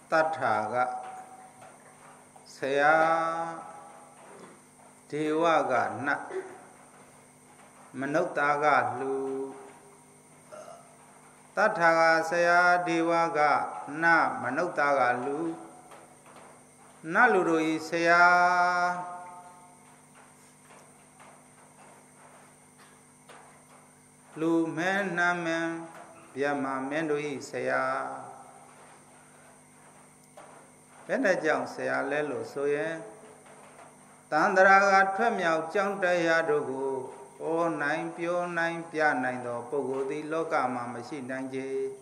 Tataga Saya Dewaga Na Manuktaga Lu Tataga Saya Dewaga Na Manuktaga Lu Naluroi Saya Lu Men Namen Biama Mendoi Saya Benda Jang Saya Lelo Soye Tandaraga Twemyao Jang Daya Dogo O Nine Pio Nine Pia Nine Do Pogo Di Loka Mamashi Nanje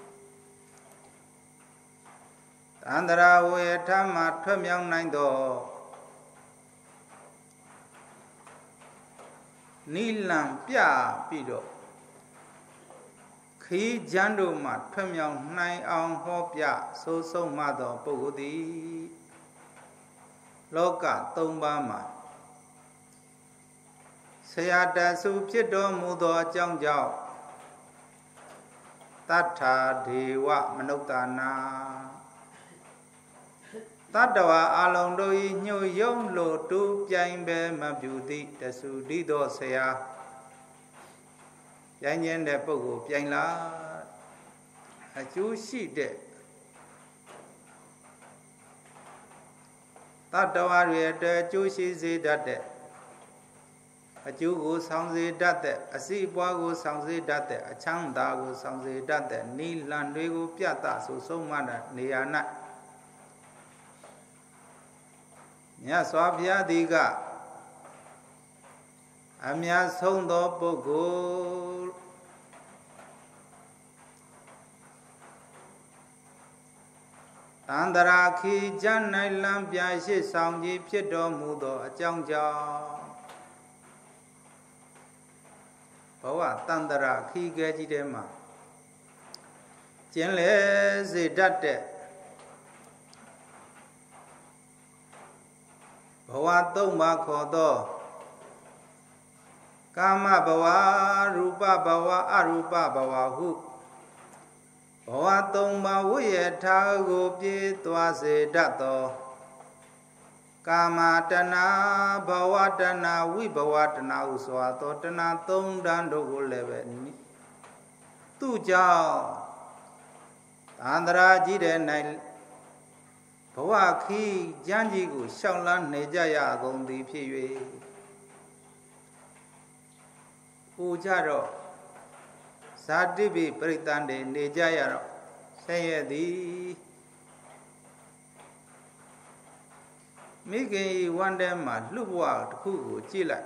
Tandara Oye Tama Twemyao Nine Do Nilam Pia Pido Khi Jando Ma Twemyao Nine Ang Hopia So So Mado Pogo Di Loka Tomba Ma Sayada Su Pido Mudo Jang Jiao Tata Dewa Manukdana Tatawa Along Doi Nyu Yong Lo Tu Piang Be Ma Beauty Tasu Dido Saya Yang Yen De Pogo Piang La Achu Si De Tatawa Rye De Chu Si Si Date Achu Go Sang Si Date Asi Bua Go Sang Si Date Achang Da Go Sang Si Date Ni Lan Dui Go Piata So So Mada Niyana Nya Swabya Diga Amya Song Do Pogo Tandara Khi Jan Nai Lam Pya Shi Sang Ji Phit Do Mu Do Achang Jaw Bawa Tandara Khi Ge Ji De Ma Jin Le Zi Dat De Bawa Tong Ma Kho Do Kama Bawa Rupa Bawa Arupa Bawa Hu Bawa Tong Ma Wuye Tha Go Pi Twa Se Dat Do Kama Tana Bawa Tana Vi Bawa Tana Uswa To Tana Tong Dan Do Go Lebe Ni Tu Jao Tandara Ji De Nai Bawa Khi Jan Ji Go Shang Lan Ne Ja Ya Gong Di Phit Yue U Ja Ro Sati Bi Pritande Ne Ja Ya Ro Saye Di Miki Wande Ma Lubwa Tku Go Ji Lai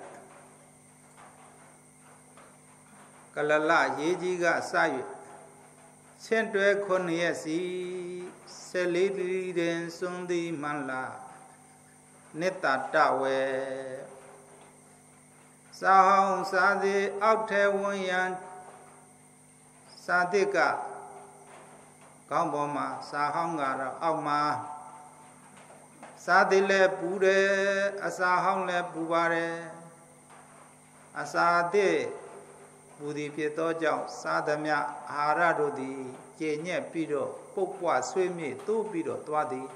Kalala Ye Ji Ga Sa Yue Chen Tue Khon Ye Si Se Li Li Den Sung Di Man La Nita Ta We Sa Hong Sa Di Out Te Won Yan Sa Di Ka Kaung Bo Ma Sa Hong Ga Ra Auk Ma Sa Di Le Pu De Asa Hong Le Pu Ba De Asa Di Pu Di Phit Do Jaung Sa Damya Ahara Do Di Je Nyet Pi Do Puk Pwa Swei Mi Tu Pi Do Twa Di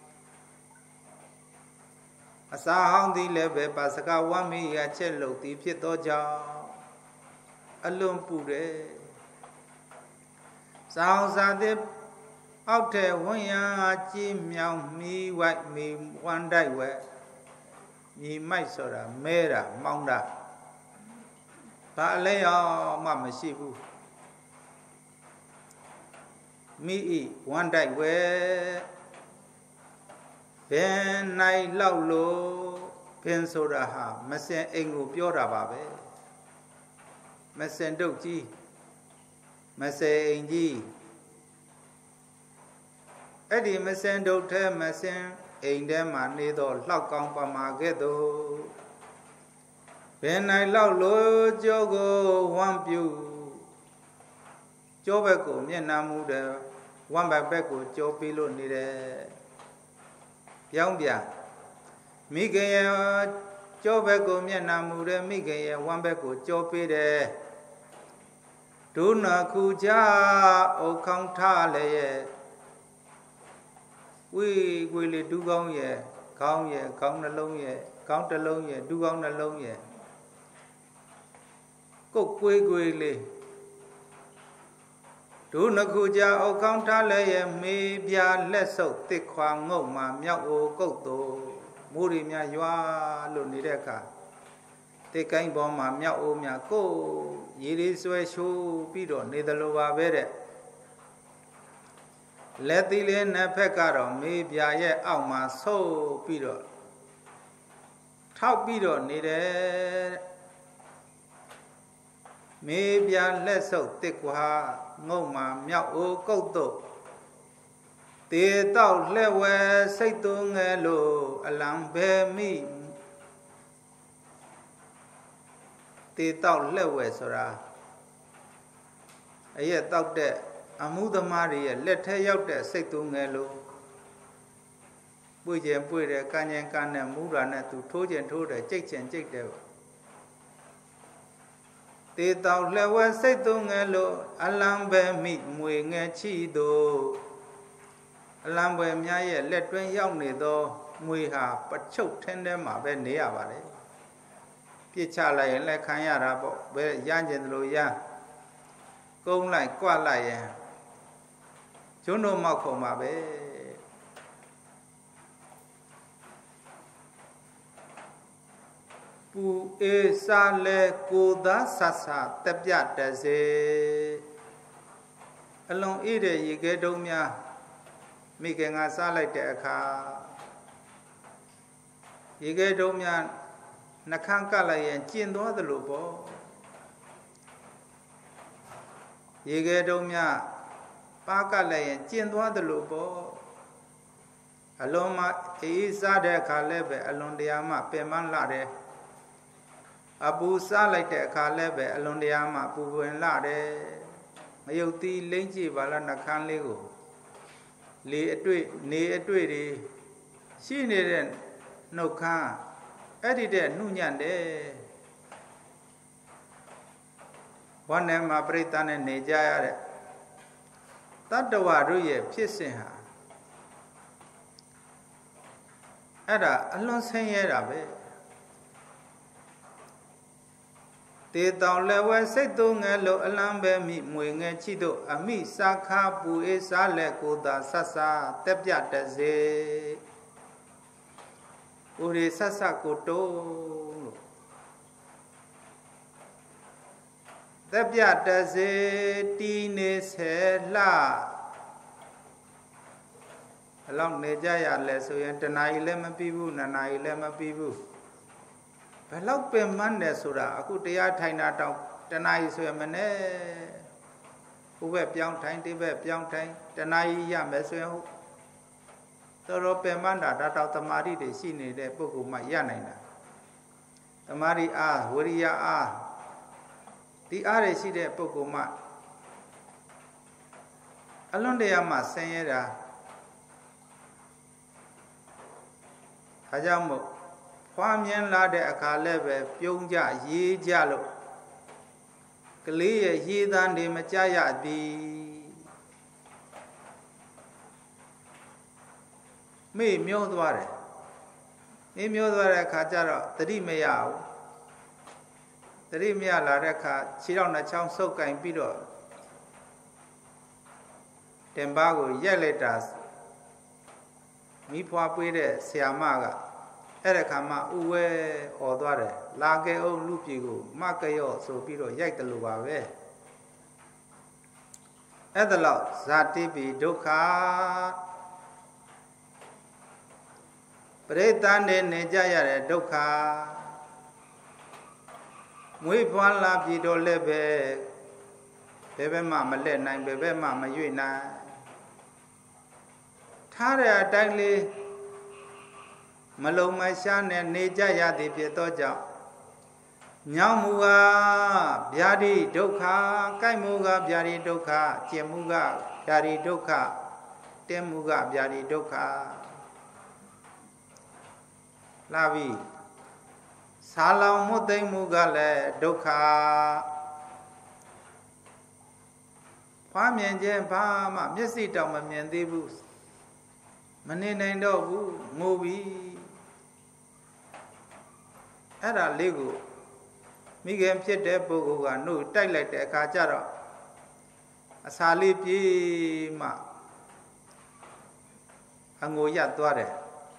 Asa Hong Di Le Be Pa Saka Wan Mi Ya Chet Lo Di Phit Do Jaung Alun Pu De Sa Hong Sa Di Out Te Won Ya Ji Myao Mi Wai Mi Wan Dai We Mi Mai So Da Me Da Maung Da Ba Le Yo Ma Ma Shi Bu Mi I Wan Dai We Ben Nai Lau Lo Ben So Da Ha Ma Sen Ain Ko Pyo Da Ba Be Ma Sen Duk Ji Ma Sen Ain Ji Edi Ma Sen Duk The Ma Sen Ain De Ma Ne Do Lau Kaung Pa Ma Ke Do Ben Nai Lau Lo Jo Go Wan Pyu Jo Be Ko Myet Nam Mu De Wan Ba Be Ko Jo Pi Lo Ni De Pyong Pya Mi Ke Ye Jo Be Ko Myet Nam Mu De Mi Ke Ye Wan Be Ko Jo Pi De Du Na Khu Ja O Khong Tha Le Ye quê quê lì đu gong ye gong nà lông ye gong tà lông ye đu gong nà lông ye cốc quê quê lì đủ nà khu cha ô gong thá lệ ye mê bia lệ sầu tê khoang ngô mà miao ô cốc tổ mù rì mia yoa lùn đi đê khả tê cánh bò mà miao ô mia cô yì rì xuê xô bì đồ nê đà lô bà bê đê lệ tí lê nè phê cả rò mê bia ye áo mà sô bì đồ thao bì đồ nê đê mê bia lệ sầu tê khoang ngô mà miao ô cốc tổ tê tao lệ wê xây tô nghe lô alam bê mi tê tao lệ wê sô ra ấy tao đệ amu damari lệ thếရောက်တဲ့စိတ်သုံးငယ်လို့ပွေခြင်းပွေတယ်ကံခြင်းကံနဲ့မူရာနဲ့သူထိုးခြင်းထိုးတယ်ကြိတ်ခြင်းကြိတ်တယ်တေတောက်လက်ဝဲစိတ်သုံးငယ်လို့အလံပဲမိမွေငယ်ချီတို့အလံပဲများရဲ့လက်တွင်းရောက်နေသောမွေဟာပချုပ်ထင်းထဲမှာပဲနေရပါတယ်ပြစ်ချလိုက်ရင်လည်းခံရတာပေါ့ဘယ်ရကျင်တယ်လို့ရကုန်းလိုက်ကွက်လိုက်ရင်ကျွန်းတို့မောက်ခုံပါပဲပူအေးစားလဲကိုသာဆဆတက်ပြတစေအလွန်အေးတဲ့ရေခဲတုံးများမိခင်ကစားလိုက်တဲ့အခါရေခဲတုံးများနှခမ်းကပ်လိုက်ရင်ကျင်သွားသလိုပေါ့ရေခဲတုံးများပါကလည်းရင်ကျင်သွားသလိုပေါ့အလွန်မှအေးစားတဲ့အခါလည်းပဲအလွန်တရာမှပင်ပန်းလာတယ်အပူစားလိုက်တဲ့အခါလည်းပဲအလွန်တရာမှပူပင်လာတယ်မယုတ်သီးလိမ့်ကြည့်ပါလားနှခမ်းလေးကိုလေအတွေ့နေအတွေ့တွေရှိနေတဲ့နှုတ်ခမ်းအဲ့ဒီတဲ့နှုညံ့တယ်ဘောနဲ့မှာပြိတ္တနဲ့နေကြရတဲ့တတ္တဝါတို့ရဲ့ဖြစ်စဉ်ဟာအဲ့ဒါအလွန်ဆင်းရဲတာပဲတေတောင်လည်းဝဲစိတ်သုံးငယ်လို့အလံပဲမိမွေငယ်ချီတို့အမိစာခါပူအေးစားလက်ကိုသာဆဆတက်ပြတစေဦးရီဆဆကိုတုံးလို့တက်ပြတစေတီနေဆယ်လှအလောက်နေကြရလဲဆိုရင်တဏှာကြီးလည်းမပြီးဘူးနှစ်နာရီလည်းမပြီးဘူးဘယ်လောက်ပင်မန်းတယ်ဆိုတာအခုတရားထိုင်တာတောင်တဏှာကြီးဆိုရင်မနဲ့ဟိုဘက်ပြောင်းထိုင်ဒီဘက်ပြောင်းထိုင်တဏှာကြီးရမယ်ဆိုရင်ဟုတ်တော်တော်ပင်မန်းတာဒါတောင်တမာတိတွေရှိနေတဲ့ပုဂ္ဂိုလ်မှရနိုင်တာတမာတိအားဝိရိယအားဒီအားရရှိတဲ့ပုဂ္ဂိုလ်မှအလွန်တရာမှဆင်းရဲတာဒါကြောင့်မို့ဖွားမြင်လာတဲ့အခါလည်းပဲပြုံးကြရေးကြလို့ကလေးရဲ့ရေးသားနေမကြရသည်မေ့မျောသွားတယ်မေ့မျောသွားတဲ့အခါကျတော့သတိမရဘူးသတိမရလာတဲ့အခါခြေထောက်နှချောင်းဆုပ်ကင်ပြီးတော့တင်ပါကိုရက်လိုက်တာမိဖွားပွေးတဲ့ဆရာမကအဲ့ဒါခါမှဥဝဲអော်သွားတယ်လာကဲအောင်လူပြေကိုမကရော့ဆိုပြီးတော့ရိုက်တယ်လို့ပါပဲအဲ့ဒါလောက်ဇာတိပိဒုက္ခပရိသတ်နေကြရတဲ့ဒုက္ခမွေးဖွားလာပြီတော့လည်းပဲဘယ်ဘက်မှမလက်နိုင်ဘယ်ဘက်မှမရွေ့နိုင်ထားတဲ့အတိုင်းလေးမလုံမရှားနဲ့နေကြရသည်ဖြစ်သောကြောင့်ညောင်းမူကဗျာတိဒုက္ခကိုက်မူကဗျာတိဒုက္ခကျင်မူကဗျာတိဒုက္ခတင်းမူကဗျာတိဒုက္ခလာပြီစားလောင်မှုသိမ့်မှုကလည်းဒုက္ခဖွားမြင်ခြင်းဘာမှမျက်စိတောင်မမြင်သေးဘူးမနေနိုင်တော့ဘူးငိုပြီးအဲ့ဒါလေးကိုမိခင်ဖြစ်တဲ့ပုဂ္ဂိုလ်ကနှုတ်တိုက်လိုက်တဲ့အခါကျတော့အစာလေးပြေးမှအငိုရသွားတယ်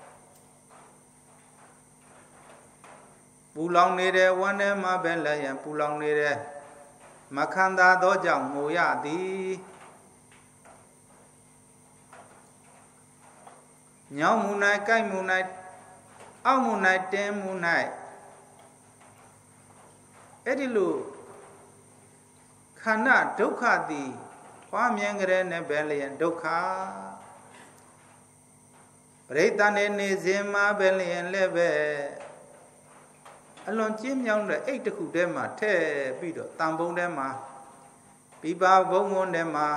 ပူလောင်နေတဲ့ဝမ်းထဲမှာပဲလည်းရန်ပူလောင်နေတဲ့မခန္ဓာသောကြောင့်ငိုရသည်ညောင်းမှု၌ကြိုက်မှု၌အောက်မှု၌တင်းမှု၌အဲ့ဒီလိုခန္ဓာဒုက္ခသည်ဖွားမြင်ကြတဲ့နဲ့ပဲလျင်ဒုက္ခပရိသတ်နေစဉ်မှာပဲလျင်လည်းပဲအလွန်ကျဉ်းမြောင်းတဲ့အိတ်တစ်ခုထဲမှာထည့်ပြီးတော့တန်ပုံထဲမှာပြပါဘုံဝန်းထဲမှာ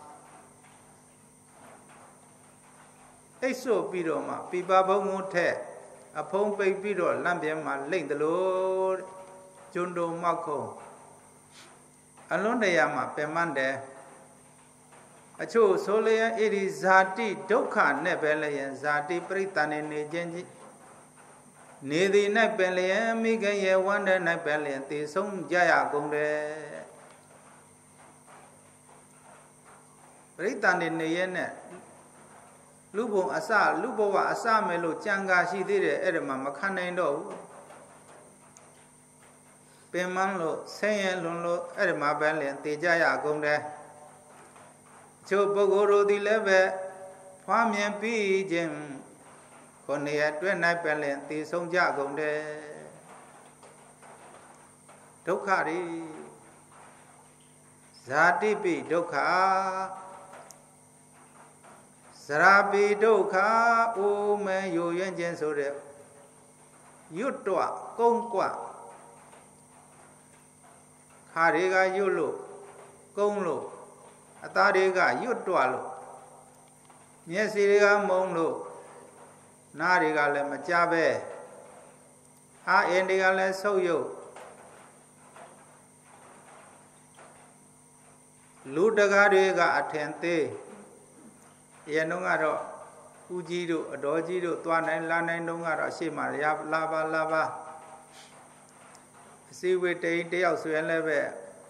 အိတ်ဆို့ပြီးတော့မှပြပါဘုံဝန်းထက်အဖုံးပိတ်ပြီးတော့လမ်းပြန်မှာလိမ့်တယ်လို့ကျွန်းတုံမောက်ခုံအလွန်တရာမှာပင်မတယ်အချို့ဆိုလျင်ဣရိဇာတိဒုက္ခနဲ့ပဲလျင်ဇာတိပရိသတ်နေခြင်းကြီးနေသည်၌ပင်လျင်မိခင်ရဲ့ဝမ်းထဲ၌ပင်လျင်တည်ဆုံးကြရကုန်တယ်ပရိသတ်နေရဲ့နဲ့လူဘုံအစလူဘဝအစမယ်လို့ကြံကာရှိသေးတယ်အဲ့ဒါမှမခံနိုင်တော့ဘူးပင်မလို့ဆင်းရဲလွန်လို့အဲ့ဒါမှပဲလျင်တည်ကြရကုန်တယ်ချို့ပုဂ္ဂိုလ်တို့သည်လည်းပဲဖွားမြင်ပြီးခြင်းကိုနေရတွေ့၌ပဲလျင်တည်ဆုံးကြကုန်တယ်ဒုက္ခတွေဇာတိပိဒုက္ခဇရာပိဒုက္ခအိုးမဲယိုယွင်းခြင်းဆိုတဲ့ရွတ်တော့ကုန်းကွခါတွေကရွတ်လို့ကုန်းလို့အသားတွေကရွတ်တော့လို့မျက်စိတွေကမုံလို့နားတွေကလည်းမကြပဲအာအင်းတွေကလည်းဆုပ်ယုပ်လူတကားတွေကအထင်သေးရန်တော့ကတော့ဦးကြီးတို့အတော်ကြီးတို့သွားနိုင်လာနိုင်တော့ကတော့ရှေ့မှာလာပါအစည်းအဝေးတယောက်ဆိုရင်လည်းပဲ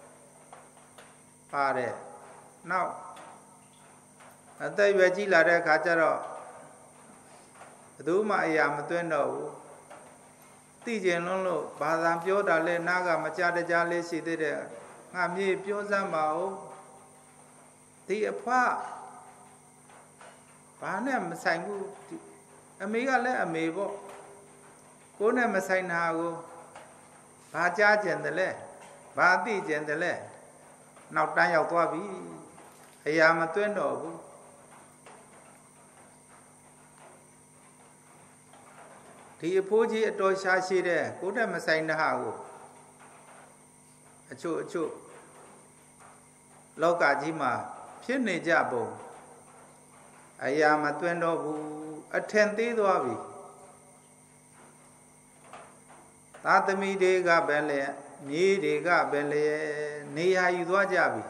ပါတယ်နောက်အသက်ရွယ်ကြီးလာတဲ့အခါကျတော့ဘယ်သူမှအရာမသွင်းတော့ဘူးသိကျင်လွန်းလို့ဘာသာပြောတာလဲနားကမကြတကြားလေးရှိသေးတယ်ငါမြေပြောစမ်းပါဦးဒီအဖွားဘာနဲ့မဆိုင်ဘူးအမေကလည်းအမေပေါ့ကိုယ်နဲ့မဆိုင်တာကိုဘာကြားကျင်တယ်လဲဘာသိကျင်တယ်လဲနောက်တန်းရောက်သွားပြီအရာမသွင်းတော့ဘူးဒီအဖိုးကြီးအတော်ရှားရှိတဲ့ကိုယ်နဲ့မဆိုင်တဲ့ဟာကိုအချို့လောကကြီးမှာဖြစ်နေကြပုံအရာမသွင်းတော့ဘူးအထင်သေးသွားပြီသာသမီတွေကပဲလေမြေးတွေကပဲလေနေရာယူသွားကြပြီ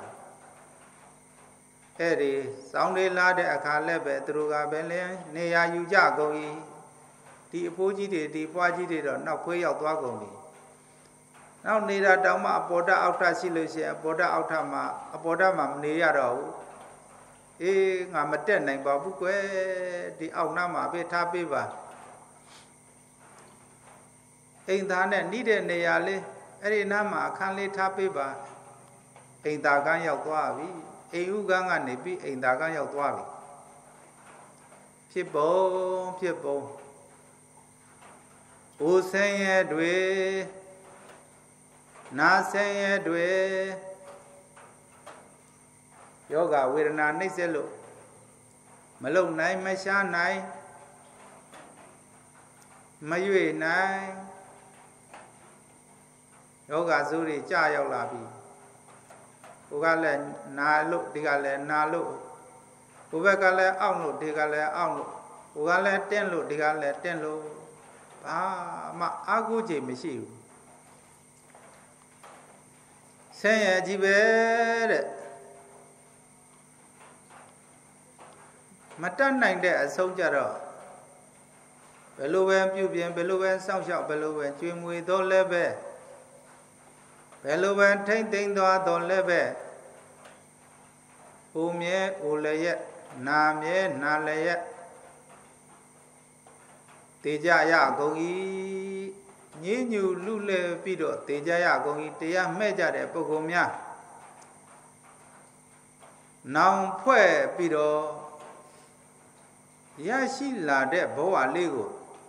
အဲ့ဒီစောင်းလေးလာတဲ့အခါလည်းပဲသူတို့ကပဲလေနေရာယူကြကုန်၏ဒီအဖိုးကြီးတွေဒီပွားကြီးတွေတော့နောက်ခွေးရောက်သွားကုန်ပြီနောက်နေတာတောင်မှအပေါ်ဓာတ်အောက်ဓာတ်ရှိလို့ရှိရင်အပေါ်ဓာတ်အောက်ဓာတ်မှာမနေရတော့ဘူးအေးငါမတက်နိုင်ပါဘူးကွယ်ဒီအောက်နားမှာပဲထားပေးပါအိမ်သားနဲ့နှိတဲ့နေရာလေးအဲ့ဒီနားမှာအခန်းလေးထားပေးပါအိမ်သားကန်းရောက်သွားပြီအိမ်ဥကန်းကနေပြီးအိမ်သားကန်းရောက်သွားပြီဖြစ်ပုံအိုဆင်းရဲတွေနာဆင်းရဲတွေယောဂဝေဒနာနှိမ့်ဆက်လို့မလုံနိုင်မရှားနိုင်မရွေနိုင်ယောဂဆိုးတွေကြာရောက်လာပြီကိုကလည်းနာလို့ဒီကလည်းနာလို့ကိုဘက်ကလည်းအောင့်လို့ဒီကလည်းအောင့်လို့ကိုကလည်းတင်းလို့ဒီကလည်းတင်းလို့ဘာမှအာကိုကြိမ်မရှိဘူးဆင်းရဲကြီးပဲတဲ့မတတ်နိုင်တဲ့အဆုံးကြတော့ဘယ်လိုပဲပြုပြင်ဘယ်လိုပဲစောင့်ရှောက်ဘယ်လိုပဲကျွေးမွေတော့လည်းပဲဘယ်လိုပဲထိမ့်သိမ့်သွားတော့လည်းပဲအိုမြဲအိုလည်းရဲ့နာမြဲနာလည်းရဲ့တေကြရကုန်၏ညင်းညူလူလဲပြီးတော့တေကြရကုန်၏တရားမဲ့ကြတဲ့ပုဂ္ဂိုလ်များနောင်ဖွဲ့ပြီးတော့ရရှိလာတဲ့ဘဝလေးကို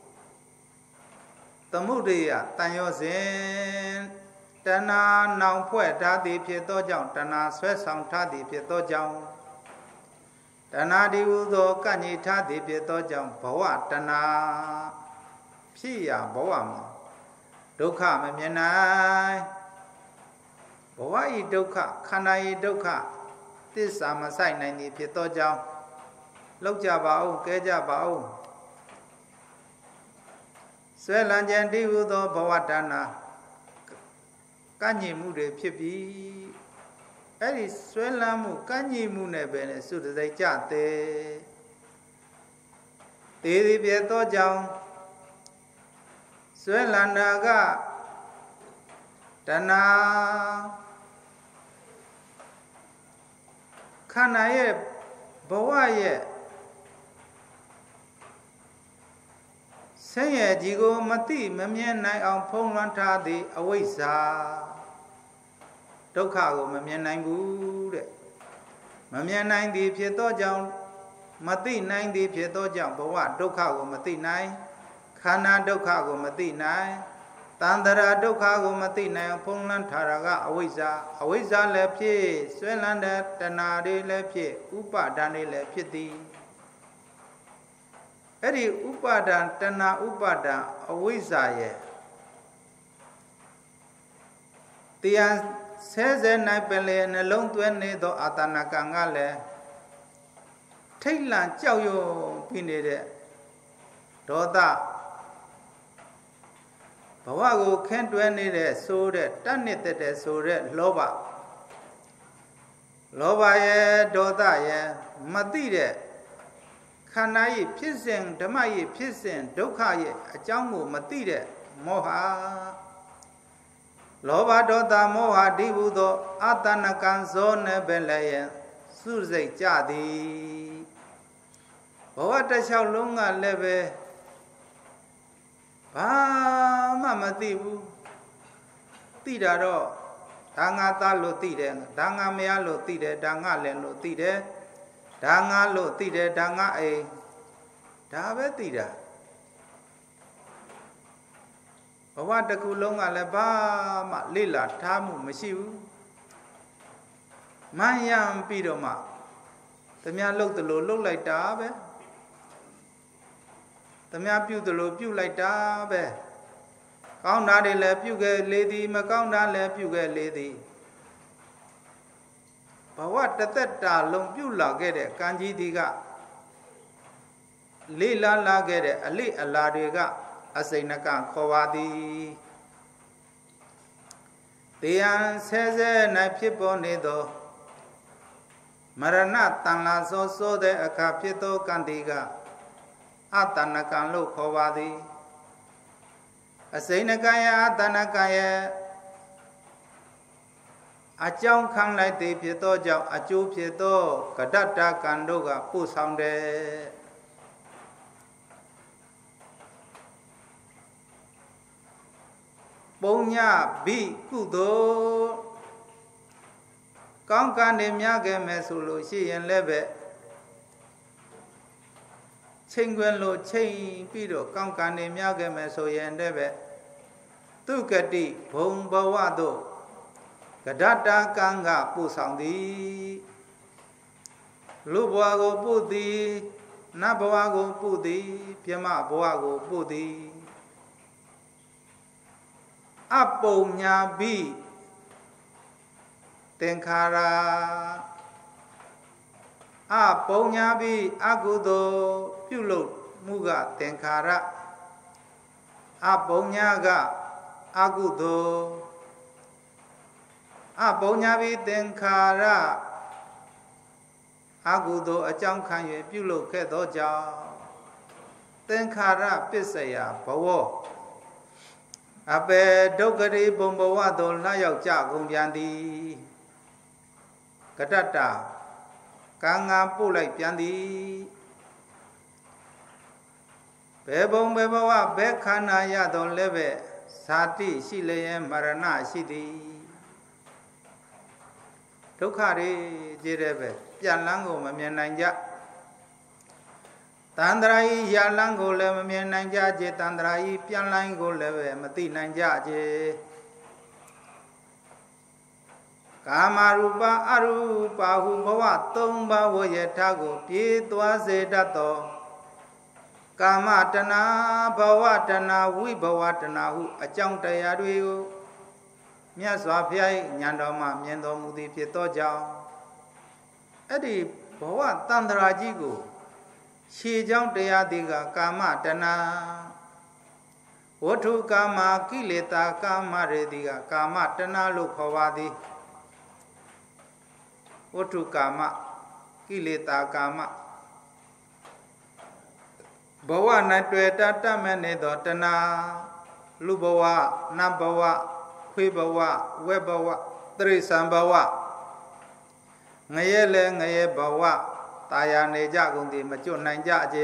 သမုဒိယတန်ရောစဉ်တဏှာနောင်ဖွဲ့ထားသည်ဖြစ်သောကြောင့်တဏှာဆွဲဆောင်ထားသည်ဖြစ်သောကြောင့်တဏှာဒီဟုသောကညိထားသည်ဖြစ်သောကြောင့်ဘဝတဏှာဖြစ်ရဘဝမှာဒုက္ခမမြင်နိုင်ဘဝဤဒုက္ခခန္ဓာဤဒုက္ခသစ္စာမဆိုင်နိုင်သည်ဖြစ်သောကြောင့်လောက်ကြပါဦးကဲကြပါဦးဆွဲလန်းခြင်းတည်ဟုသောဘဝတဏှာကညင်မှုတွေဖြစ်ပြီးအဲ့ဒီဆွဲလန်းမှုကညင်မှုနဲ့ပဲလေစုတစိတ်ကြတဲ့တည်သည်ဖြစ်သောကြောင့်ဆွဲလန်းတာကတဏှာခန္ဓာရဲ့ဘဝရဲ့ဆင်းရဲကြီးကိုမသိမမြင်နိုင်အောင်ဖုံးလွှမ်းထားသည့်အဝိဇ္ဇာဒုက္ခကိုမမြင်နိုင်ဘူးတဲ့မမြင်နိုင်သည်ဖြစ်သောကြောင့်မသိနိုင်သည်ဖြစ်သောကြောင့်ဘဝဒုက္ခကိုမသိနိုင်ခန္ဓာဒုက္ခကိုမသိနိုင်တန္တရာဒုက္ခကိုမသိနိုင်အောင်ဖုံးလွှမ်းထားတာကအဝိဇ္ဇာအဝိဇ္ဇာလည်းဖြစ်ဆွဲလန်းတဲ့တဏှာတွေလည်းဖြစ်ဥပါဒဏ်တွေလည်းဖြစ်သည်အဲ့ဒီဥပါဒံတဏှာဥပါဒံအဝိဇ္ဇာရဲ့တရားဆဲဆဲနိုင်ပင်လေနှလုံးသွင်းနေသောအာတနာကံကလည်းထိတ်လန့်ကြောက်ရွံ့ပြီးနေတဲ့ဒေါသဘဝကိုခင်းတွဲနေတဲ့ဆိုတဲ့တတ်နေတဲ့ဆိုတဲ့လောဘရဲ့ဒေါသရဲ့မသိတဲ့ခန္ဓာရဲ့ဖြစ်စဉ်ဓမ္မရဲ့ဖြစ်စဉ်ဒုက္ခရဲ့အကြောင်းကိုမသိတဲ့မောဟလောဘဒေါသမောဟဒီဟုသောအတဏကံဇောနေပဲလည်းစုစိတ်ကြသည်ဘဝတစ်လျှောက်လုံးကလည်းပဲဘာမှမသိဘူးသိတာတော့ဒါငါသားလို့သိတယ်ဒါငါမယားလို့သိတယ်ဒါငါလည်းလို့သိတယ်ဒါငါလို့သိတယ်ဒါငါအိမ်ဒါပဲသိတာဘဝတစ်ခုလုံးကလည်းဘာမှလိလာထားမှုမရှိဘူးမှန်ရံပြီးတော့မှတမလှုပ်သလိုလှုပ်လိုက်တာပဲတမပြုသလိုပြုလိုက်တာပဲကောင်းတာတွေလည်းပြုခဲ့လေသည်မကောင်းတာလည်းပြုခဲ့လေသည်ဘဝတသက်တာလုံးပြုလာခဲ့တဲ့ကံကြီးဒီကလေးလာခဲ့တဲ့အလိအလာတွေကအစိဏကခေါ်ပါသည်တရားဆဲဆဲ၌ဖြစ်ပေါ်နေသောမရဏတန်လာသောတဲ့အခါဖြစ်သောကံဒီကအတဏကံလို့ခေါ်ပါသည်အစိဏကံယအတဏကံယအကြောင်းခံလိုက်သည်ဖြစ်သောကြောင့်အကျိုးဖြစ်သောကတ္တကံတို့ကပို့ဆောင်တယ်ပုံညဘိကုသိုလ်ကောင်းကံတွေများခဲ့မယ်ဆိုလို့ရှိရင်လည်းပဲချိန်ခွင်လို့ချိန်ပြီးတော့ကောင်းကံတွေများခဲ့မယ်ဆိုရင်လည်းပဲသူကတိဘုံဘဝတို့ကဒတ္တကံကပို့ဆောင်သည်လူဘဝကိုပို့သည်နတ်ဘဝကိုပို့သည်ပြမဘဝကိုပို့သည်အပုံညာဘိသင်္ခါရအပုံညာဘိအကုသိုလ်ပြုလုပ်မှုကသင်္ခါရအပုံညာကအကုသိုလ်အပုံညာဘိသင်္ခါရအာဟုသောအကြောင်းခံ၍ပြုလုပ်ခဲ့သောကြောင့်သင်္ခါရပစ္စယဘဝအပေဒုက္ခရိဘုံဘဝသို့လှရောက်ကြကုန်ပြန်သည်ကတ္တတကံငါပို့လိုက်ပြန်သည်ဘယ်ဘုံဘယ်ဘဝဘယ်ခန္ဓာရသောလည်းပဲဇာတိရှိလျက်မရဏရှိသည်ဒုက္ခတွေကြီးတဲ့ပဲပြန်လန်းကိုမမြင်နိုင်ကြတန္တရာဤရလန်းကိုလည်းမမြင်နိုင်ကြကြတန္တရာဤပြန်လိုင်းကိုလည်းပဲမသိနိုင်ကြကြကာမရူပအရူပဟုဘဝသုံးပါးဝရထကိုပြေးသွားစေတတ်သောကာမတဏဘဝတဏဝိဘဝတဏဟုအကြောင်းတရားတွေကိုမြတ်စွာဘုရား၏ဉာဏ်တော်မှမြင်တော်မူသည်ဖြစ်သောကြောင့်အဲ့ဒီဘဝတန္တရာကြီးကိုရှေးကြောင်းတရားတွေကကာမတဏဝတ္ထုကာမကိလေသာကာမရေတိကကာမတဏလို့ခေါ်ပါသည်ဝတ္ထုကာမကိလေသာကာမဘဝ၌တွေ့တတ်မဲ့နေသောတဏလူဘဝနတ်ဘဝခွေးဘဝဝက်ဘဝတိရစ္ဆာန်ဘဝငရဲလဲငရဲဘဝတာယာနေကြကုန်သည်မကျွတ်နိုင်ကြကြ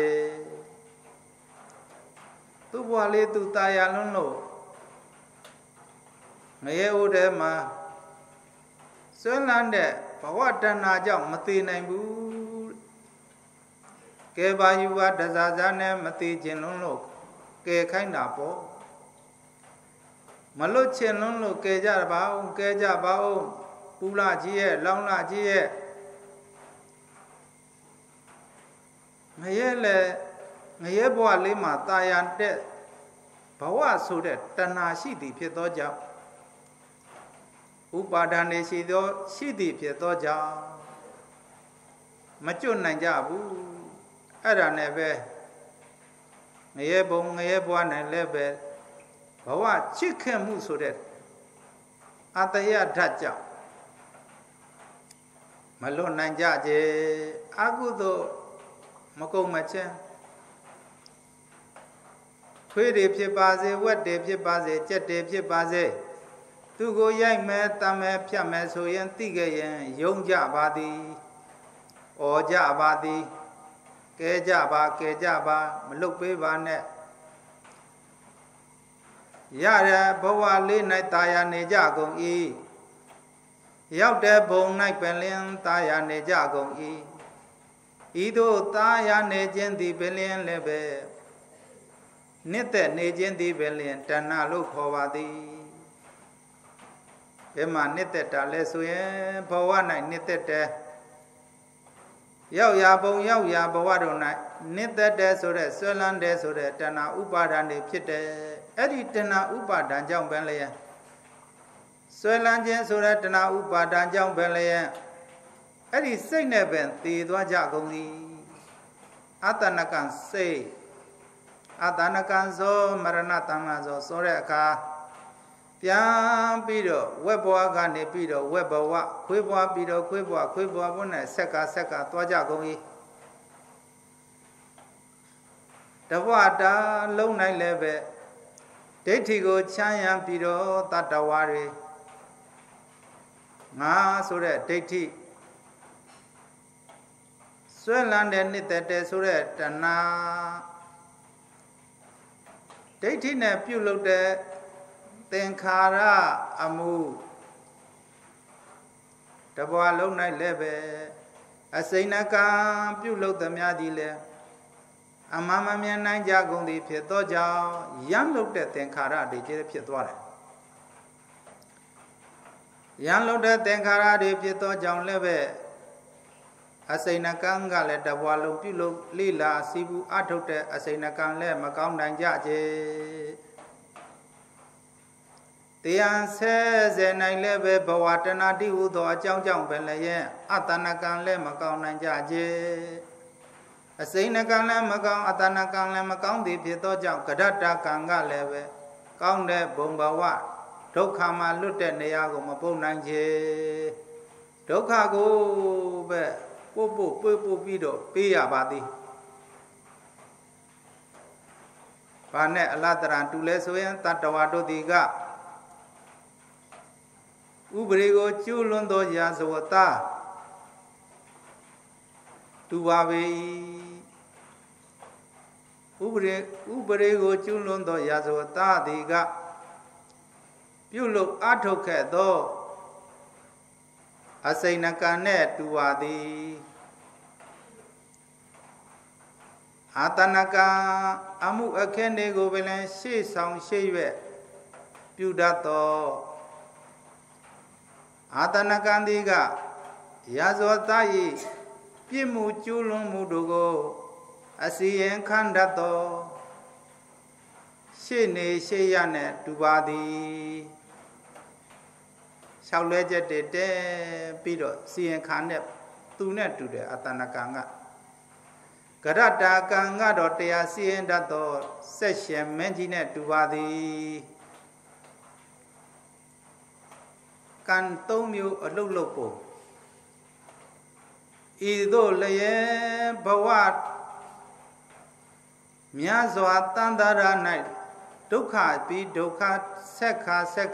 သူ့ဘဝလေးသူတာယာလွန်းလို့ငရဲဦးထဲမှာဆွမ်းလန်းတဲ့ဘဝတဏှာကြောင့်မသိနိုင်ဘူးကဲပါယူပါတစားစားနဲ့မသိခြင်းလွန်းလို့ကဲခိုင်းတာပေါ့မလွတ်ခြင်းလွန်းလို့ကဲကြပါဦးကဲကြပါဦးပူလာကြီးရဲ့လောင်းလာကြီးရဲ့ငရဲလေငရဲဘဝလေးမှာတာယာတဲ့ဘဝဆိုတဲ့တဏှာရှိသည်ဖြစ်သောကြောင့်ဥပါဒဏ်နေရှိသည်ဖြစ်သောကြောင့်မကျွတ်နိုင်ကြဘူးအဲ့ဒါနဲ့ပဲငရဲဘုံငရဲဘဝနဲ့လည်းပဲဘဝချစ်ခင်မှုဆိုတဲ့အတ္တယဓာတ်ကြောင့်မလွတ်နိုင်ကြကြအကုသို့မကုန်မချင်းခွေးတွေဖြစ်ပါစေဝက်တွေဖြစ်ပါစေကြက်တွေဖြစ်ပါစေသူကိုရိုက်မယ်တမ်းမယ်ဖြတ်မယ်ဆိုရင်သိခဲ့ရင်ယုံကြပါသည်ဩကြပါသည်ကဲကြပါကဲကြပါမလုတ်ပေးပါနဲ့ရရဘဝလေး၌တာယာနေကြကုန်၏ရောက်တဲ့ဘုံ၌ပင်လင်းတာယာနေကြကုန်၏ဤသို့တာယာနေခြင်းသည်ပင်လင်းလည်းပဲနှစ်သက်နေခြင်းသည်ပင်လင်းတဏှာလို့ခေါ်ပါသည်ဘယ်မှာနှစ်သက်တာလဲဆိုရင်ဘဝ၌နှစ်သက်တယ်ရောက်ရာဘုံရောက်ရာဘဝတို့၌နှစ်သက်တယ်ဆိုတဲ့ဆွဲလန်းတယ်ဆိုတဲ့တဏှာဥပါဒဏ်တွေဖြစ်တယ်အဲ့ဒီတဏှာဥပါဒဏ်ကြောင့်ပဲလေဆွဲလန်းခြင်းဆိုတဲ့တဏှာဥပါဒဏ်ကြောင့်ပဲလေအဲ့ဒီစိတ်နဲ့ပင်တည်သွားကြကုန်သည်အတ္တနကံစိတ်အတ္တနကံဇောမရဏတဏ္ဍာဇောဆိုတဲ့အခါပြန်ပြီးတော့ဝက်ဘဝကနေပြီးတော့ဝက်ဘဝခွေးဘဝပြီးတော့ခွေးဘဝခွေးဘဝဘုနဲ့ဆက်ကသွားကြကုန်၏တဘဝတာလုံးနိုင်လည်းပဲဒိဋ္ဌိကိုချမ်းရံပြီးတော့တတ္တဝါတွေငါဆိုတဲ့ဒိဋ္ဌိဆွဲလန်းတဲ့နှစ်သက်တဲ့ဆိုတဲ့တဏှာဒိဋ္ဌိနဲ့ပြုလုပ်တဲ့သင်္ခါရအမှုတဘွားလုံး၌လည်းပဲအစိဏကံပြုလုပ်သမျှသည်လည်းအမှန်မမြင်နိုင်ကြကုန်သည်ဖြစ်သောကြောင့်ရံလုပ်တဲ့သင်္ခါရတွေကျဖြစ်သွားတယ်ရံလုပ်တဲ့သင်္ခါရတွေဖြစ်သောကြောင့်လည်းပဲအစိဏကံကလည်းတဘွားလုံးပြုလုပ်လိလာစီဘူးအထုတ်တဲ့အစိဏကံလည်းမကောင်းနိုင်ကြကြတရားဆဲစေနိုင်လည်းပဲဘဝတဏှာတိဟုသောအကြောင်းကြောင့်ပဲလည်းရဲ့အတ္တနကံလည်းမကောင်းနိုင်ကြကြအစိဏကံလည်းမကောင်းအတ္တနကံလည်းမကောင်းသည်ဖြစ်သောကြောင့်ကရတ္တကံကလည်းပဲကောင်းတဲ့ဘုံဘဝဒုက္ခမှာလွတ်တဲ့နေရာကိုမပုတ်နိုင်ကြဒုက္ခကိုပဲပို့ပြီးတော့ပေးရပါသည်ဘာနဲ့အလတရံတူလဲဆိုရင်တတ္တဝါတို့သည်ကဥပရိကိုကျူးလွန်သောရာဇဝတတူပါပေဥပရိကိုကျူးလွန်သောရာဇဝတသည်ကပြုလုပ်အထုတ်ခဲ့သောအစိဏကံနဲ့တူပါသည်အာတနကအမှုအခင်းတွေကိုပင်ရှေ့ဆောင်ရှေ့ရွက်ပြုတတ်သောအာတနကံသည်ကရာဇဝတ၏ပြစ်မှုကျူးလွန်မှုတို့ကိုအစီရင်ခံတတ်သောရှေ့နေရှေ့ရနှင့်တူပါသည်လျှောက်လဲချက်တည်းပြီးတော့စီရင်ခံတဲ့သူနဲ့တူတယ်အတဏကံကကရတာကံကတော့တရားစီရင်တတ်သောဆက်ရှင်မင်းကြီးနဲ့တူပါသည်ကံ၃မျိုးအလုတ်လုတ်ပုံဤသို့လည်းဘဝမြတ်စွာတန်တရာ၌ဒုက္ခပြီးဒုက္ခဆက်ခ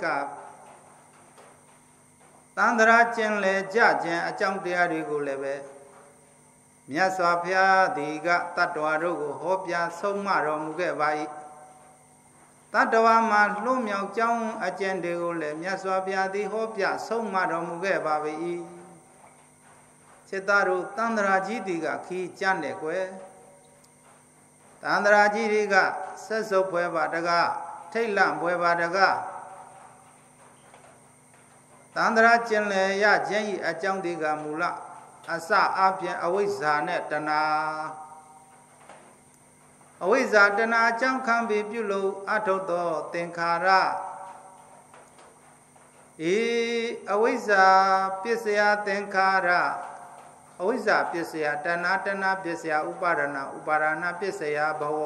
တန်တရာကျင်လေကြခြင်းအကြောင်းတရားတွေကိုလည်းပဲမြတ်စွာဘုရားသည်ကတတ္တဝါတို့ကိုဟောပြဆုံးမတော်မူခဲ့ပါ၏တတ္တဝါမှာလွတ်မြောက်ကြောင်းအကျင့်တွေကိုလည်းမြတ်စွာဘုရားသည်ဟောပြဆုံးမတော်မူခဲ့ပါ၏စေတတို့တန်တရာကြီးသည်ကခီးကြတဲ့ကွယ်တန်တရာကြီးတွေကဆက်စုပ်ဖွဲပါတကားထိတ်လန့်ဖွဲပါတကားတန်တရာကျင်လေရခြင်း၏အကြောင်းဒီကမူလအစအပြင်အဝိဇ္ဇာနဲ့တဏှာအဝိဇ္ဇာတဏှာအကြောင်းခံပြီးပြုလို့အထုတ်သောသင်္ခါရအဝိဇ္ဇာပစ္စယသင်္ခါရအဝိဇ္ဇာပစ္စယတဏှာပစ္စယဥပါဒနာပစ္စယဘဝ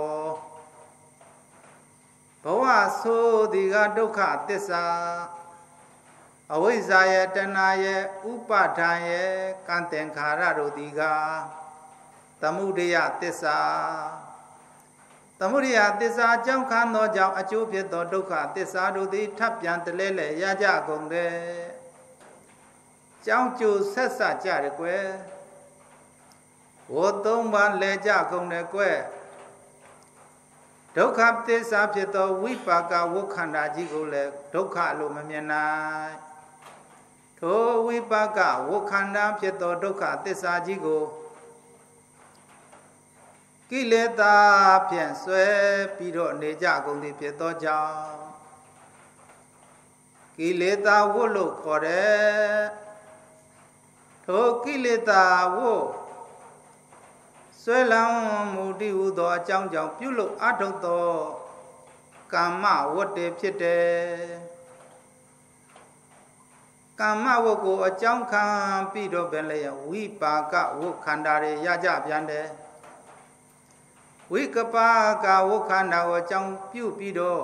ဆိုဒီကဒုက္ခသစ္စာအဝိဇ္ဇာရဲ့တဏှာရဲ့ဥပါဒံရဲ့ကံသင်္ခါရတို့ဒီကသမုဒယသစ္စာအကြောင်းခံသောကြောင့်အကျိုးဖြစ်သောဒုက္ခသစ္စာတို့သည်ထပ်ပြန်တလဲလဲရကြကုန်တယ်ကြောင်းကျိုးဆက်စကြရကွယ်ဝတ်သုံးပါလဲကြကုန်တယ်ကွယ်ဒုက္ခသစ္စာဖြစ်သောဝိပါကဝဋ္ခန္ဓာကြီးကိုလည်းဒုက္ခလို့မမြင်နိုင်ထိုဝိပါကဝဋ္ခန္ဓာဖြစ်သောဒုက္ခသစ္စာကြီးကိုကိလေသာဖြင့်ဆွဲပြီးတော့နေကြကုန်သည်ဖြစ်သောကြောင့်ကိလေသာဝတ်လို့ခေါ်တယ်ထိုကိလေသာဝတ်ဆွဲလန်းမှုတည်ဟူသောအကြောင်းကြောင့်ပြုလို့အထုတ်သောကာမဝတ္တေဖြစ်တယ်ကာမဝတ်ကိုအကြောင်းခံပြီးတော့ပဲလေဝိပါကဝတ်ခန္ဓာတွေရကြပြန်တယ်ဝိကပါကဝတ်ခန္ဓာကိုအကြောင်းပြုပြီးတော့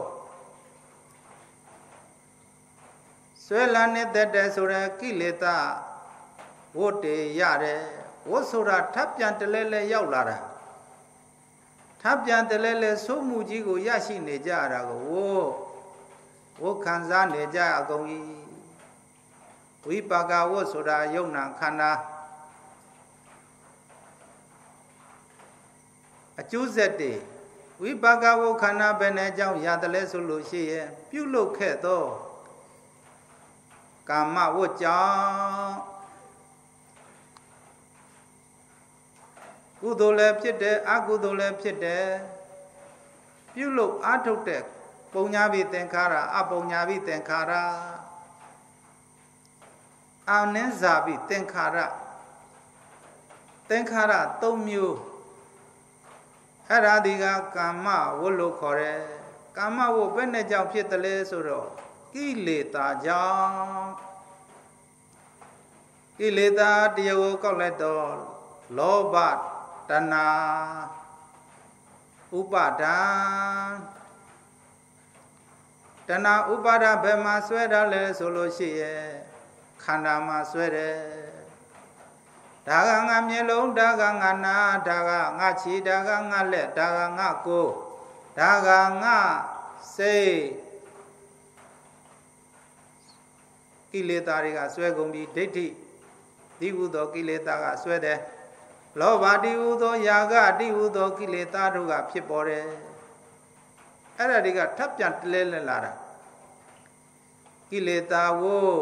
ဆွဲလန်းနေတဲ့ဆိုတဲ့ကိလေသာဝတ်တေရတယ်ဝတ်ဆိုတာထပ်ပြန်တလဲလဲရောက်လာတာထပ်ပြန်တလဲလဲသို့မှုကြီးကိုရရှိနေကြရတာကိုဝတ်ခံစားနေကြအကုန်ကြီးဝိပါကဝတ်ဆိုတာယုံနာခန္ဓာအကျိုးဆက်တွေဝိပါကဝတ်ခန္ဓာဘယ်နဲ့ကြောင့်ရတယ်လဲဆိုလို့ရှိရင်ပြုလုပ်ခဲ့သောကာမဝတ်ကြောင့်ကုသိုလ်လည်းဖြစ်တယ်အကုသိုလ်လည်းဖြစ်တယ်ပြုလို့အထုတ်တဲ့ပုံညာပိသင်္ခါရအပုံညာပိသင်္ခါရအာနိဇာပိသင်္ခါရ၃မျိုးအဲ့ဒါဒီကကာမဝတ်လို့ခေါ်တယ်ကာမဝတ်ဘယ်နဲ့ကြောင့်ဖြစ်တယ်လဲဆိုတော့ကိလေသာကြောင့်ကိလေသာတရားကိုကောက်လိုက်တော့လောဘတဏှာဥပါဒံတဏှာဥပါဒဘယ်မှာဆွဲတာလဲဆိုလို့ရှိရဲ့ခန္ဓာမှာဆွဲတယ်ဒါကငါမျက်လုံးဒါကငါနာဒါကငါခြေဒါကငါလက်ဒါကငါကိုယ်ဒါကငါစိတ်ကိလေသာတွေကဆွဲကုန်ပြီးဒိဋ္ဌိဒီဟုသောကိလေသာကဆွဲတယ်လောဘတိဟုသောယာဂတိဟုသောကိလေသာတို့ကဖြစ်ပေါ်တယ်အဲ့ဒါတွေကထပ်ပြန်တလဲလဲလာတာကိလေသာဝို့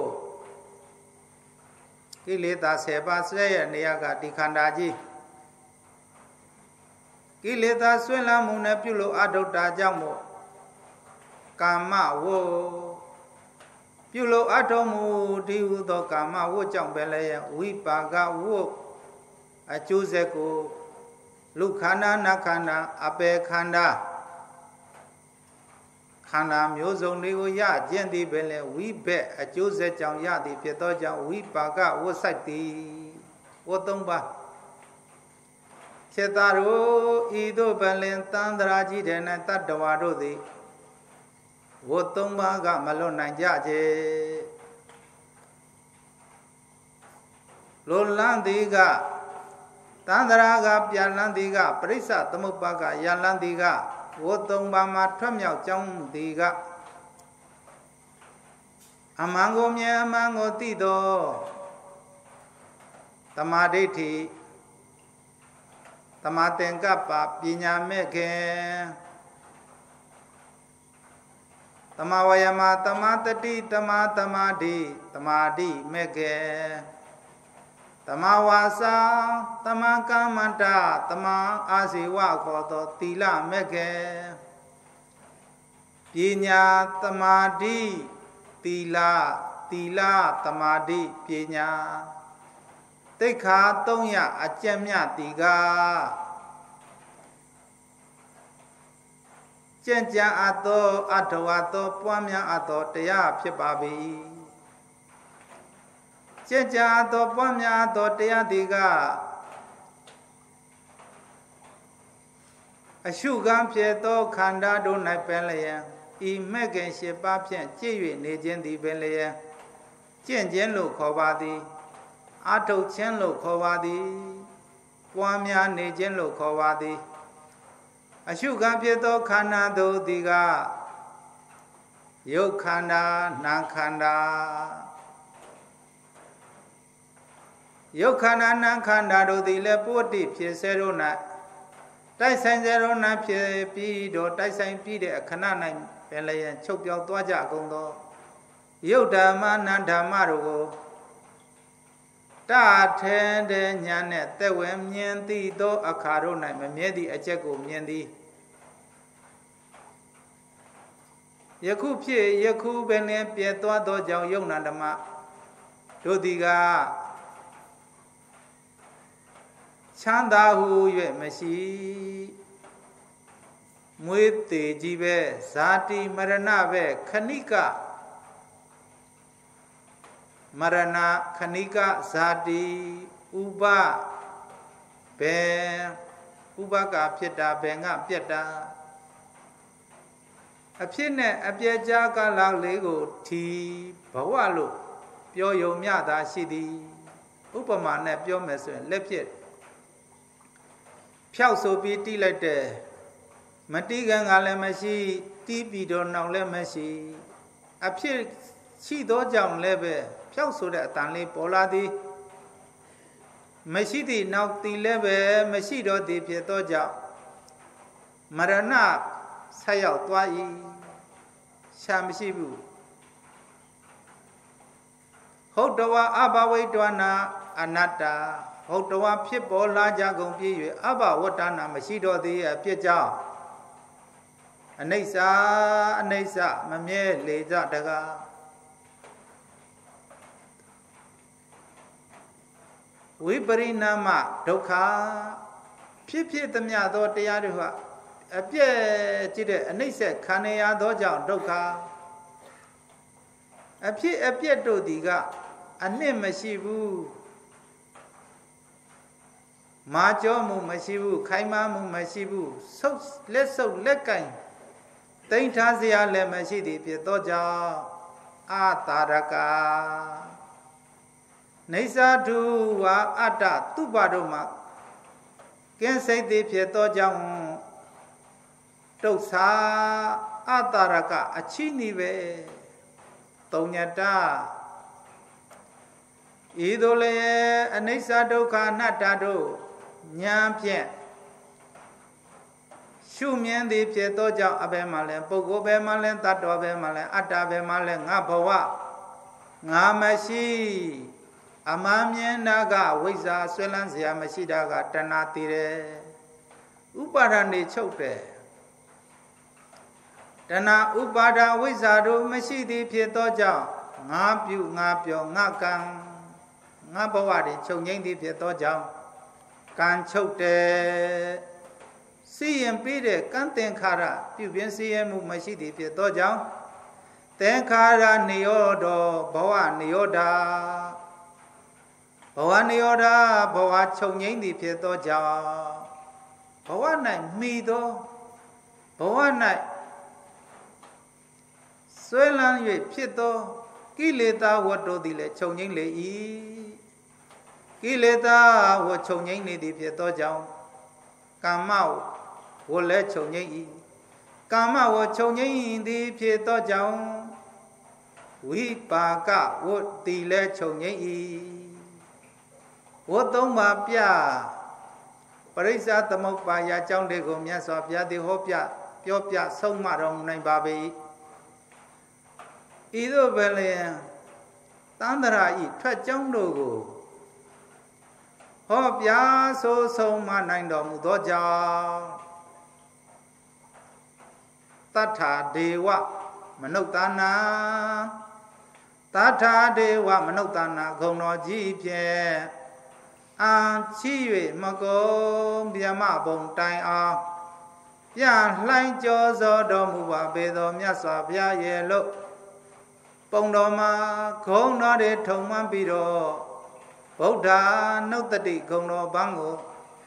ကိလေသာ10ပါးဆွဲရဲ့နေရာကဒီခန္ဓာကြီးကိလေသာဆွဲလာမှုနဲ့ပြုလို့အတုတ္တကြောင့်မို့ကာမဝို့ပြုလို့အထုံးမှုဒီဟုသောကာမဝို့ကြောင့်ပဲလေဝိပါကဝို့အကျိုးဆက်ကိုလူခန္ဓာနတ်ခန္ဓာအပေခန္ဓာခန္ဓာမျိုးစုံတွေကိုရကျင့်သည်ပဲလေဝိဘက်အကျိုးဆက်ကြောင့်ရသည်ဖြစ်သောကြောင့်ဝိပါကဝိဆိုင်သည်ဝတ်သုံးပါစေတတို့ဤသို့ပလင်တန်တရာကြီးတဲ့နဲ့တတ္တဝါတို့သည်ဝတ်သုံးပါးကမလွတ်နိုင်ကြကြလိုလန်းသည်ကတန်တရာကပြန်လန်းသည်ကပရိစ္ဆသမုပ္ပါကယလန်းသည်ကဝတ်သုံးပါးမှာထွက်မြောက်ကြောင်းသည်ကအမှန်ကိုမြင်အမှန်ကိုသိသောသမာဓိဋ္ဌိသမာသင်္ကပ္ပပညာမဲ့ခင်သမာဝယမသမာတတိသမာသမာဓိသမာဓိမဲ့ခင်သမာဝါစာသမာကမ္မန္တသမာအာဇီဝခေါ်သောသီလမဲ့ခင်ပညာသမာဓိသီလသမာဓိပညာသိက္ခာ300အကျင့်မြတ်တီကကျင့်ကြံအပ်သောအထဝါသောပွားများအပ်သောတရားဖြစ်ပါ၏ကျင့်ကြံအပ်သောပွားများအပ်သောတရားတီကအရှုခံဖြစ်သောခန္ဓာတို့၌ပင်လျက်ဤမဲ့ခင်8ပါးဖြင့်ကြည့်၍နေခြင်းသည်ပင်လျက်ကျင့်ခြင်းလို့ခေါ်ပါသည်အထုတ်ခြင်းလို့ခေါ်ပါသည်ပွားများနေခြင်းလို့ခေါ်ပါသည်အရှုခံဖြစ်သောခန္ဓာတို့သည်ကယုတ်ခန္ဓာနာခန္ဓာယုတ်ခန္ဓာနာခန္ဓာတို့သည်လည်းပုတ္တိဖြစ်စေတို့၌တိုက်ဆိုင်စေတို့၌ဖြစ်ပြီးတော့တိုက်ဆိုင်ပြီးတဲ့အခဏ၌ပင်လည်းချုပ်ပြောင်းသွားကြကုန်သောယုတ်ဓမ္မနန္ဓမ္မတို့ကိုတထဲတဲ့ညာနဲ့သက်ဝင်မြင်သိသောအခါတို့၌မမြဲသည့်အချက်ကိုမြင်သည်ယခုဖြစ်ယခုပင်လည်းပြည့်သွားသောကြောင့်ယုတ်နာဓမ္မတို့သည်ကချမ်းသာဟု၍မရှိမွေးသေးကြီးပဲဇာတိမရဏပဲခဏိကမရဏခဏိကဇာတိဥပဘယ်ဥပကဖြစ်တာဘယ်ငါပြက်တာအဖြစ်နဲ့အပြည့်ကြားကာလလေးကိုထီဘဝလို့ပြောယုံမြတာရှိသည်ဥပမာနဲ့ပြောမယ်ဆိုရင်လက်ဖြစ်ဖြောက်ဆိုပြီးတီးလိုက်တဲ့မတီးကန်ကလည်းမရှိတီးပြီးတော့နောက်လည်းမရှိအဖြစ်ရှိသောကြောင့်လည်းပဲဖြောက်ဆိုတဲ့အတန်လေးပေါ်လာသည်မရှိသည့်နောက်တီလည်းပဲမရှိတော့သည်ဖြစ်သောကြောင့်မရဏဆက်ရောက်သွား၏ရှာမရှိဘူးဟုတ်တဝအဘဝိတဝနာအနတ္တဟုတ်တဝဖြစ်ပေါ်လာကြကုန်ပြည့်၍အဘဝတ္တနာမရှိတော့သေးအပြစ်ကြောင့်အနိစ္စမမြဲလေကြတကားဝိပရိနာမဒုက္ခဖြစ်သမျှသောတရားတွေဟာအပြည့်ကြည့်တဲ့အနိစ္စခံရသောကြောင့်ဒုက္ခအပြည့်တို့ဒီကအနှစ်မရှိဘူးမာကြောမှုမရှိဘူးခိုင်မာမှုမရှိဘူးဆုပ်လက်ကင်တိမ့်ထားစရာလည်းမရှိသည်ဖြစ်သောကြောင့်အာတာရကနေသာဓုဝါအတ္တသူပါတို့မှာကင်းစိတ်သည်ဖြစ်သောကြောင့်တုတ်စာအတ္တရကအချီးနီပဲသုံးညတဤသို့လည်းအနိစ္စဒုက္ခအနတ္တတို့ဉာဏ်ဖြင့်ရှုမြင်သည်ဖြစ်သောကြောင့်အဘယ်မှလဲပုဂ္ဂိုလ်ဘယ်မှလဲတတ္တဝါဘယ်မှလဲအတ္တဘယ်မှလဲငါဘဝငါမရှိအမှန်မြင်တာကဝိဇ္ဇာဆွဲလန်းစရာမရှိတာကတဏှာတည်တယ်ဥပါဒဏ်နေချုပ်တယ်တဏှာဥပါဒဝိဇ္ဇာတို့မရှိသည်ဖြစ်သောကြောင့်ငါပြုငါပြောငါကံငါဘဝတွေချုပ်ငိမ့်သည်ဖြစ်သောကြောင့်ကံချုပ်တယ်စီရင်ပြီးတဲ့ကံသင်္ခါရပြုပြင်စီရင်မှုမရှိသည်ဖြစ်သောကြောင့်သင်္ခါရနိရောဓဘဝနိရောဓဘဝနိရောဓဘဝချုပ်ငိမ့်သည်ဖြစ်သောကြောင့်ဘဝ၌မိသောဘဝ၌ဆွဲလန်း၍ဖြစ်သောကိလေသာဝတ္တုသည်လည်းချုပ်ငိမ့်လေ၏ကိလေသာဝတ်ချုပ်ငိမ့်နေသည်ဖြစ်သောကြောင့်ကာမဝတ်လည်းချုပ်ငိမ့်၏ကာမဝတ်ချုပ်ငိမ့်သည်ဖြစ်သောကြောင့်ဝိပါကဝတ်သည်လည်းချုပ်ငိမ့်၏ဝတ်သုံးပါးပြပရိစ္ဆသမုပ္ပါယအကြောင်းတွေကိုမြတ်စွာဘုရားသည်ဟောပြပြောပြဆုံးမတော်မူနိုင်ပါပေဤသို့ပဲလျင်သန္တရာဤထွက်ကြောင်းတို့ကိုဟောပြဆိုဆုံးမနိုင်တော်မူသောကြောင့်တထာဒေဝမနုဿာနာတထာဒေဝမနုဿာနာဂုဏ်တော်ကြီးဖြင့်အာချီ၍မကုံဗျမဘုံတိုင်အောင်ပြလှိုင်းကြောစောတော်မူပါပေသောမြတ်စွာဘုရားရဲ့လို့ပုံတော်မှာဂုဏ်တော်တွေထုံမှန်းပြီးတော့ဗုဒ္ဓနုတ္တိဂုဏ်တော်ဘန်းကို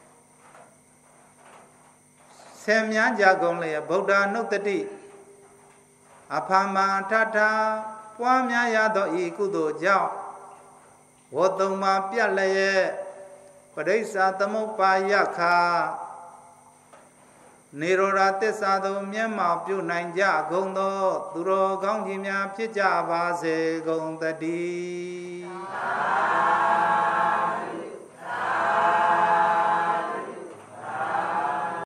ဆယ်မြန်းကြကုန်လျက်ဗုဒ္ဓနုတ္တိအဖမထထပွားများရသောဤကုသိုလ်ကြောင့်ဝတ်သုံးပါးပြတ်လျက်ပရိစ္ဆာသမုပ္ပါယခာနေရောဓသစ္စာသို့မျက်မှောက်ပြုနိုင်ကြကုန်သောသူတော်ကောင်းကြီးများဖြစ်ကြပါစေကုန်သတည်း